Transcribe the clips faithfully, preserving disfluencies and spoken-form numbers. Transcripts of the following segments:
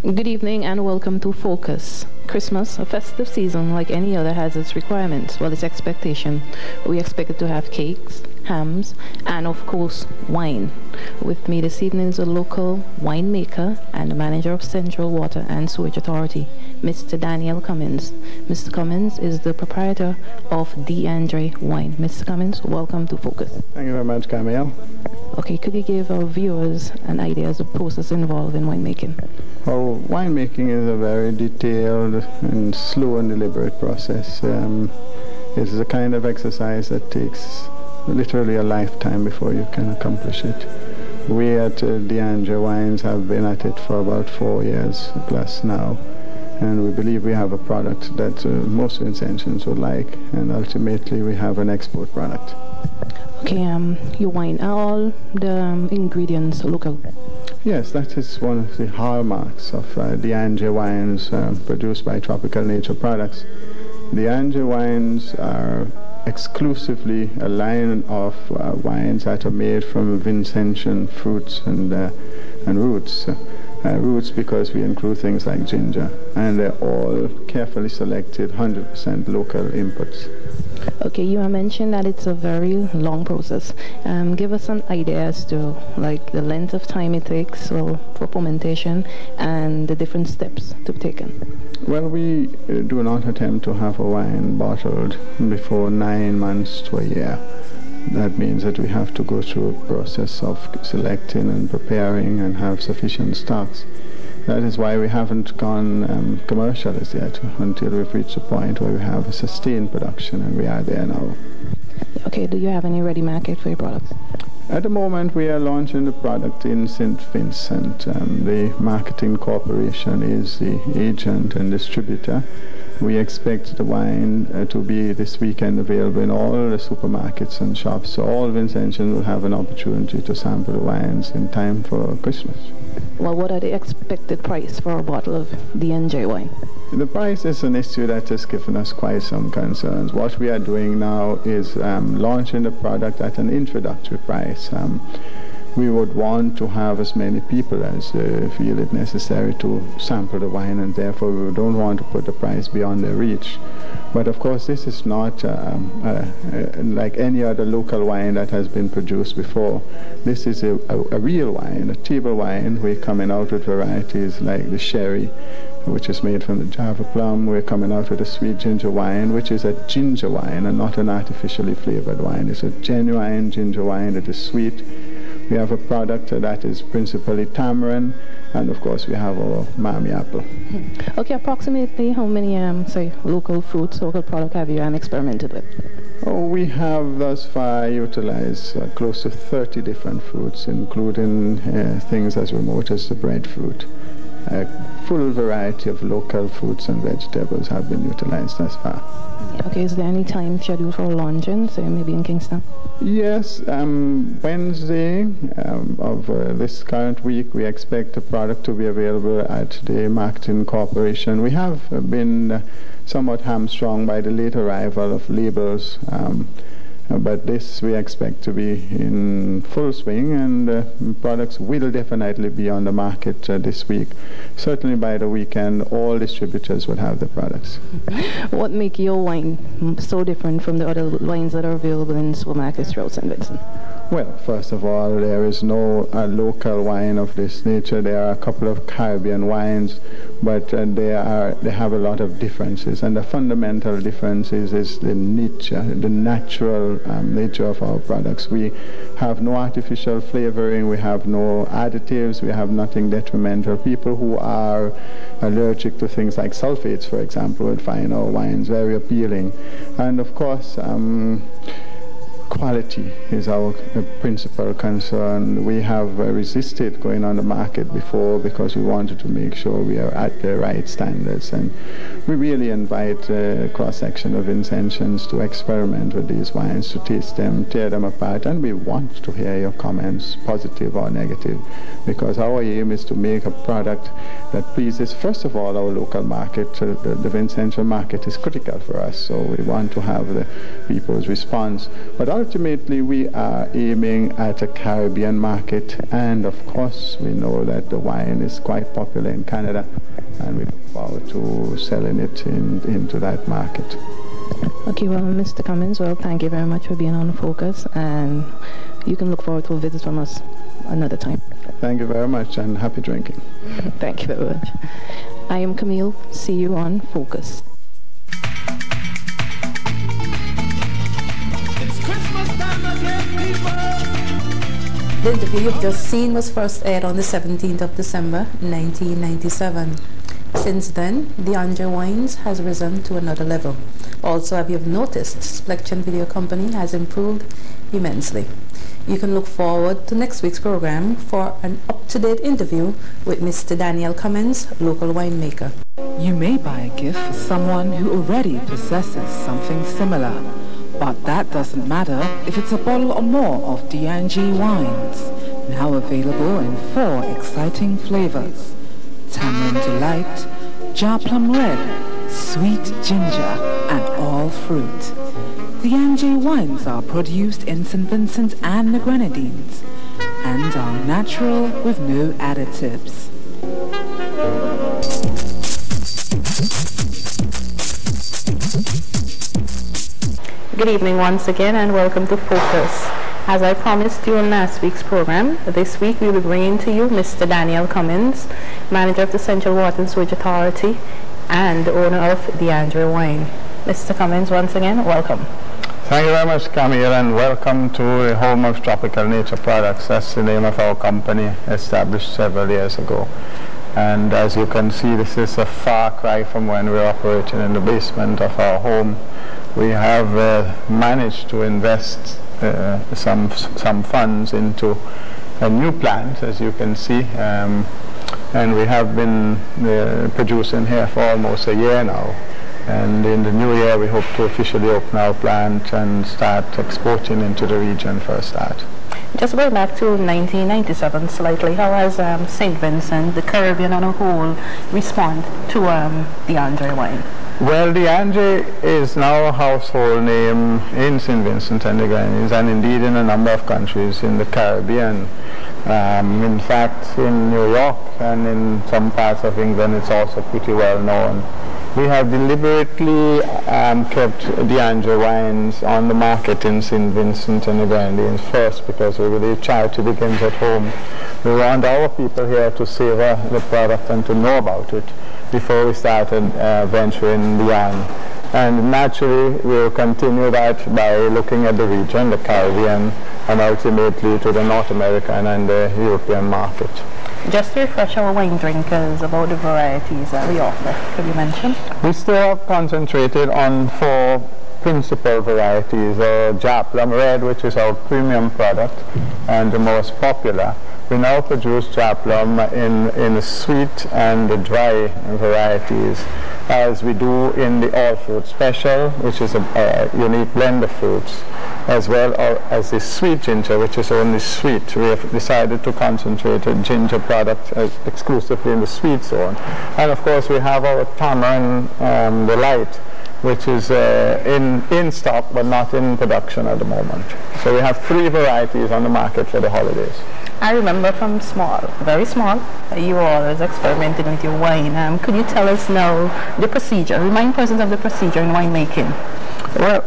Good evening and welcome to Focus. Christmas, a festive season like any other, has its requirements, well, its expectation. We expected to have cakes, hams, and of course, wine. With me this evening is a local winemaker and the manager of Central Water and Sewage Authority, Mister Daniel Cummins. Mister Cummins is the proprietor of D'Andre Wine. Mister Cummins, welcome to Focus. Thank you very much, Camille. Okay, could you give our viewers an idea of the process involved in winemaking? Well, winemaking is a very detailed and slow and deliberate process. Um, it is a kind of exercise that takes literally a lifetime before you can accomplish it. We at uh, D'Andre Wines have been at it for about four years plus now, and we believe we have a product that uh, most Vincentians would like, and ultimately we have an export product. Okay, um, your wine, are all the um, ingredients local? Yes, that is one of the hallmarks of uh, D'Andre Wines uh, produced by Tropical Nature Products. D'Andre Wines are exclusively a line of uh, wines that are made from Vincentian fruits and, uh, and roots. Uh, roots because we include things like ginger, and they're all carefully selected one hundred percent local inputs. Okay, you have mentioned that it's a very long process. Um, give us an idea as to like the length of time it takes well, for fermentation and the different steps to be taken. Well, we uh, do not attempt to have a wine bottled before nine months to a year. That means that we have to go through a process of selecting and preparing and have sufficient stocks. That is why we haven't gone um, commercial as yet, until we've reached a point where we have a sustained production, and we are there now. Okay, do you have any ready market for your products? At the moment, we are launching the product in Saint Vincent. Um, the marketing corporation is the agent and distributor. We expect the wine uh, to be this weekend available in all the supermarkets and shops, so all Vincentians will have an opportunity to sample the wines in time for Christmas. Well, what are the expected price for a bottle of D'Andre wine? The price is an issue that has given us quite some concerns. What we are doing now is um, launching the product at an introductory price. Um, we would want to have as many people as uh, feel it necessary to sample the wine, and therefore we don't want to put the price beyond their reach. But of course, this is not um, uh, uh, like any other local wine that has been produced before. This is a, a, a real wine, a table wine. We're coming out with varieties like the sherry, which is made from the Java plum. We're coming out with a sweet ginger wine, which is a ginger wine and not an artificially flavored wine. It's a genuine ginger wine that is sweet. We have a product that is principally tamarind, and of course we have our Miami apple. Okay, approximately how many um, say local fruits, local product have you um, experimented with? Oh, we have thus far utilized uh, close to thirty different fruits, including uh, things as remote as the breadfruit. A full variety of local fruits and vegetables have been utilized thus far. Okay, is there any time scheduled for launching, say maybe in Kingston? Yes, um, Wednesday um, of uh, this current week, we expect the product to be available at the Marketing Corporation. We have been uh, somewhat hamstrung by the late arrival of labels, um, but this we expect to be in full swing, and uh, products will definitely be on the market uh, this week. Certainly by the weekend, all distributors will have the products. What makes your wine so different from the other wines that are available in supermarkets throughout Saint Vincent? Well, first of all, there is no uh, local wine of this nature. There are a couple of Caribbean wines, but uh, they are they have a lot of differences, and the fundamental difference is, is the nature, the natural um, nature of our products. We have no artificial flavoring, we have no additives, we have nothing detrimental. People who are allergic to things like sulfates, for example, would find our wines very appealing. And of course, um, quality is our uh, principal concern. We have uh, resisted going on the market before because we wanted to make sure we are at the right standards, and we really invite a cross-section of Vincentians to experiment with these wines, to taste them, tear them apart, and we want to hear your comments, positive or negative, because our aim is to make a product that pleases, first of all, our local market. Uh, the, the Vincentian market is critical for us, so we want to have the people's response. But ultimately, we are aiming at a Caribbean market, and of course, we know that the wine is quite popular in Canada, and we look forward to selling it in, into that market. Okay, well, Mister Cummins, well, thank you very much for being on Focus, and you can look forward to a visit from us another time. Thank you very much, and happy drinking. Thank you very much. I am Camille. See you on Focus. It's Christmas time again, people. The interview you've just seen was first aired on the seventeenth of December, nineteen ninety-seven. Since then, DeAndre Wines has risen to another level. Also, as you've noticed, Splection Video Company has improved immensely. You can look forward to next week's program for an up-to-date interview with Mister Daniel Cummins, local winemaker. You may buy a gift for someone who already possesses something similar, but that doesn't matter if it's a bottle or more of DeAndre Wines, now available in four exciting flavors: Tamarind Delight, Jar Plum Red, Sweet Ginger, and All Fruit. DeAndre Wines are produced in Saint Vincent and the Grenadines and are natural with no additives. Good evening once again, and welcome to Focus. As I promised during last week's program, this week we will be bringing to you Mister Daniel Cummins, manager of the Central Water and Sewage Authority and the owner of DeAndre Wine. Mister Cummins, once again, welcome. Thank you very much, Camille, and welcome to the home of Tropical Nature Products. That's the name of our company, established several years ago. And as you can see, this is a far cry from when we were operating in the basement of our home. We have uh, managed to invest uh, some some funds into a new plant, as you can see, um, and we have been uh, producing here for almost a year now. And in the new year, we hope to officially open our plant and start exporting into the region for a start. Just going back to nineteen ninety-seven slightly, how has um, Saint Vincent, the Caribbean on a whole, respond to um, DeAndre Wine? Well, DeAndre is now a household name in Saint Vincent and the Grenadines, and indeed in a number of countries in the Caribbean. Um, in fact, in New York and in some parts of England, it's also pretty well known. We have deliberately um, kept DeAndre Wines on the market in Saint Vincent and the Grenadines first, because we believe charity begins at home. We want our people here to savor the product and to know about it before we started uh, venturing beyond. And naturally, we'll continue that by looking at the region, the Caribbean, and ultimately to the North American and the European market. Just to refresh our wine drinkers about the varieties that we offer, could you mention? We still have concentrated on four principal varieties: uh, Jar Plum Red, which is our premium product and the most popular. We now produce Jar Plum in, in the sweet and the dry varieties, as we do in the All Fruit Special, which is a, a unique blend of fruits, as well as the Sweet Ginger, which is only sweet. We have decided to concentrate a ginger product uh, exclusively in the sweet zone. And of course, we have our Tamarind um, Delight, which is uh, in, in stock but not in production at the moment. So we have three varieties on the market for the holidays. I remember from small, very small, you were always experimenting with your wine. Um, could you tell us now the procedure, remind persons of the procedure in winemaking? Well,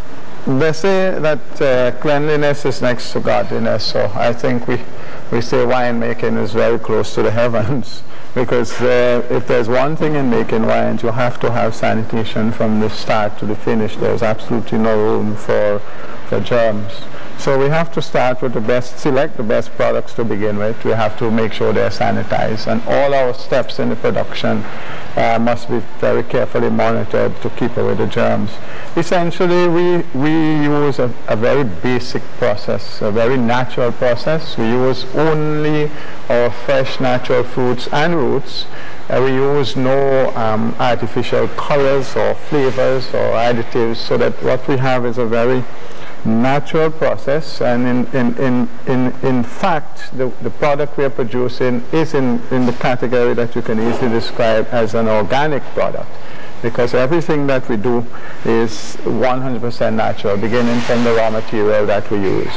they say that uh, cleanliness is next to godliness, so I think we, we say winemaking is very close to the heavens, because uh, if there's one thing in making wines, you have to have sanitation from the start to the finish. There's absolutely no room for, for germs. So we have to start with the best, select the best products to begin with. We have to make sure they're sanitized, and all our steps in the production uh, must be very carefully monitored to keep away the germs. Essentially, we, we use a, a very basic process, a very natural process. We use only our fresh natural fruits and roots Uh, we use no um, artificial colors or flavors or additives, so that what we have is a very natural process, and in, in, in, in, in fact the, the product we are producing is in, in the category that you can easily describe as an organic product, because everything that we do is one hundred percent natural, beginning from the raw material that we use.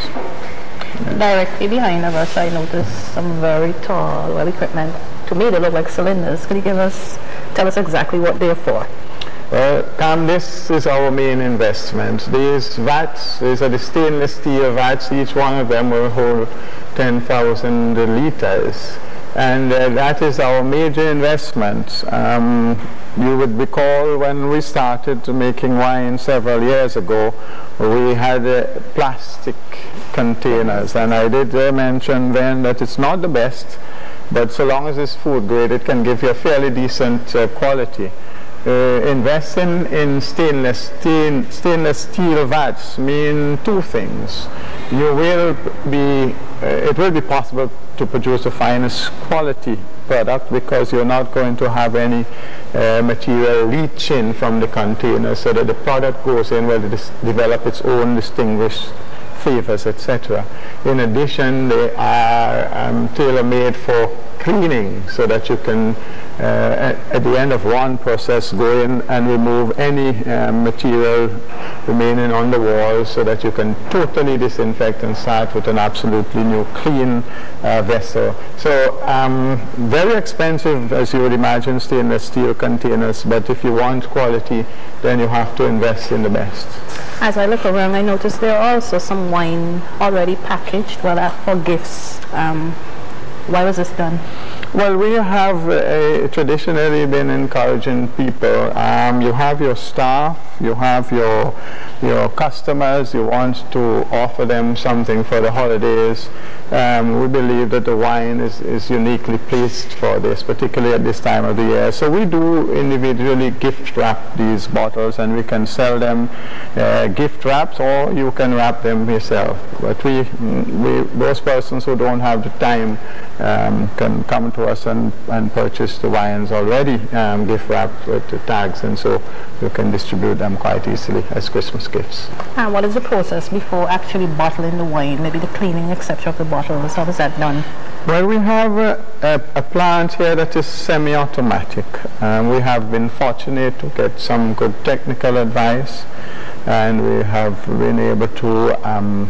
Yeah. Directly behind of us I noticed some very tall well equipment. To me they look like cylinders. Could you give us, tell us exactly what they're for? Well, Cam, this is our main investment. These vats, these are the stainless steel vats. Each one of them will hold ten thousand liters. And uh, that is our major investment. Um, you would recall when we started making wine several years ago, we had uh, plastic containers. And I did uh, mention then that it's not the best, but so long as it's food grade, it can give you a fairly decent uh, quality. Uh, investing in stainless steel, stainless steel vats mean two things. You will be, uh, it will be possible to produce the finest quality product, because you're not going to have any uh, material leaching from the container, so that the product goes in where it develop its own distinguished flavors, et cetera. In addition, they are um, tailor-made for cleaning, so that you can Uh, at, at the end of one process go in and remove any uh, material remaining on the wall, so that you can totally disinfect and start with an absolutely new clean uh, vessel. So um, very expensive, as you would imagine, stainless steel containers, but if you want quality, then you have to invest in the best. As I look around, I noticed there are also some wine already packaged, well, uh, for gifts. Um, why was this done? Well, we have uh, traditionally been encouraging people. Um, you have your staff, you have your your customers, you want to offer them something for the holidays. Um, we believe that the wine is, is uniquely placed for this, particularly at this time of the year. So we do individually gift wrap these bottles, and we can sell them uh, gift wrapped, or you can wrap them yourself. But we, we those persons who don't have the time um, can come to us and, and purchase the wines already um, gift wrapped with the tags, and so you can distribute them quite easily as Christmas gifts. And what is the process before actually bottling the wine, maybe the cleaning, et cetera of the bottles? How is that done? Well, we have a, a, a plant here that is semi-automatic. Um, we have been fortunate to get some good technical advice, and we have been able to um,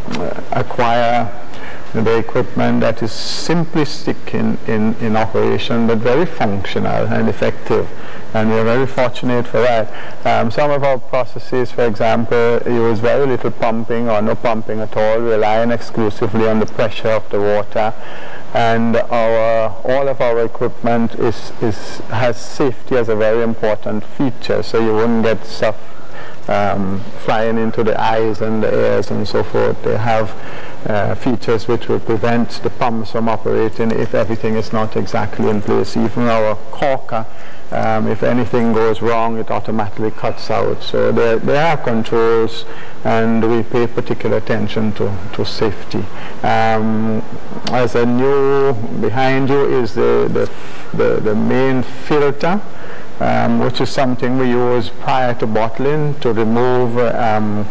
acquire the equipment that is simplistic in, in, in operation, but very functional and effective, and we are very fortunate for that. Um, some of our processes, for example, use very little pumping or no pumping at all, relying exclusively on the pressure of the water, and our, all of our equipment is, is, has safety as a very important feature, so you wouldn't get stuff Um, flying into the eyes and the ears and so forth. They have uh, features which will prevent the pumps from operating if everything is not exactly in place. Even our corker, um, if anything goes wrong, it automatically cuts out. So there, there are controls, and we pay particular attention to, to safety. Um, as a new, behind you is the, the, the, the main filter, Um, which is something we use prior to bottling to remove um,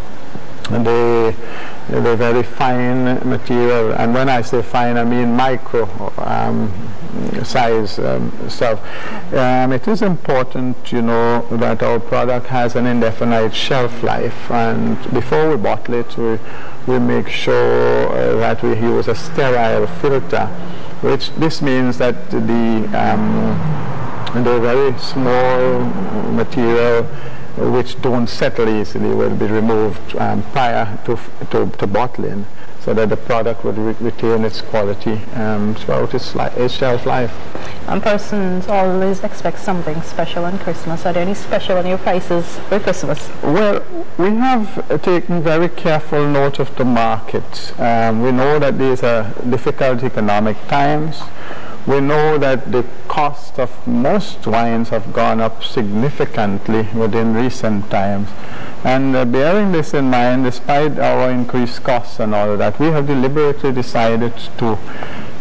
the, the very fine material. And when I say fine, I mean micro um, size um, stuff. Um, it is important, you know, that our product has an indefinite shelf life, and before we bottle it, we, we make sure uh, that we use a sterile filter, which this means that the um, and the very small material which don't settle easily will be removed um, prior to, to, to bottling, so that the product would re retain its quality um, throughout its, its shelf life. And persons always expect something special on Christmas. Are there any special on your prices for Christmas? Well, we have uh, taken very careful note of the market. Um, we know that these are difficult economic times. We know that the cost of most wines have gone up significantly within recent times. And uh, bearing this in mind, despite our increased costs and all of that, we have deliberately decided to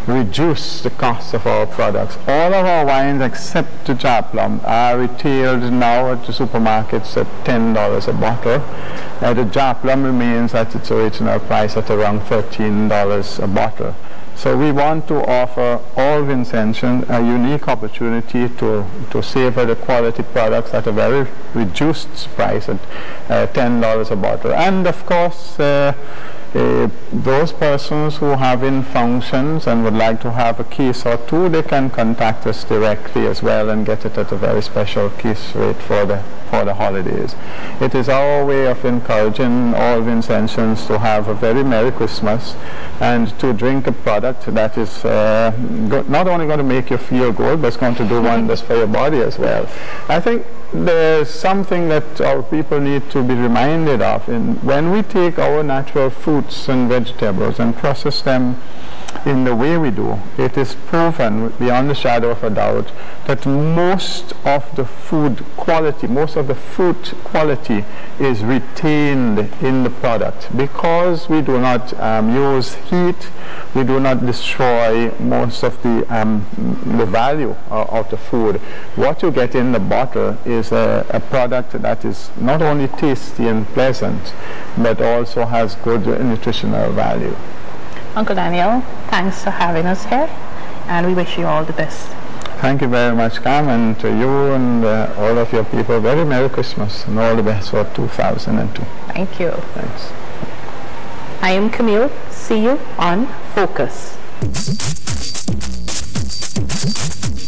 reduce the cost of our products. All of our wines except the Jar Plum are retailed now at the supermarkets at ten dollars a bottle. Uh, the Jar Plum remains at its original price at around thirteen dollars a bottle. So we want to offer all Vincentians a unique opportunity to, to savor the quality products at a very reduced price at uh, ten dollars a bottle. And of course, uh, uh, those persons who have in functions and would like to have a case or two, they can contact us directly as well and get it at a very special case rate for the for the holidays. It is our way of encouraging all Vincentians to have a very Merry Christmas and to drink a product that is uh, not only going to make you feel good, but it's going to do wonders for your body as well. I think there's something that our people need to be reminded of. In when we take our natural fruits and vegetables and process them in the way we do, it is proven beyond the shadow of a doubt that most of the food quality, most of the fruit quality is retained in the product because we do not um, use heat, we do not destroy most of the, um, the value of, of the food. What you get in the bottle is a, a product that is not only tasty and pleasant, but also has good nutritional value. Uncle Daniel, thanks for having us here, and we wish you all the best. Thank you very much, Cam, and to you and uh, all of your people, very Merry Christmas and all the best for two thousand two. Thank you. Thanks. I am Camille. See you on Focus.